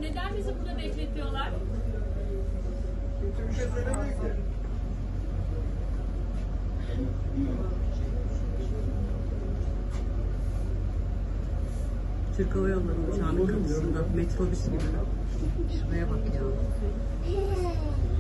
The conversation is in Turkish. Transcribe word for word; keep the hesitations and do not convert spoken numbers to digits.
Neden bizi burada bekletiyorlar? Kimse bir şey söylemiyor ki. Türk Hava Yolları uçağının kapısında metrobüs gibi. Şuraya bak ya.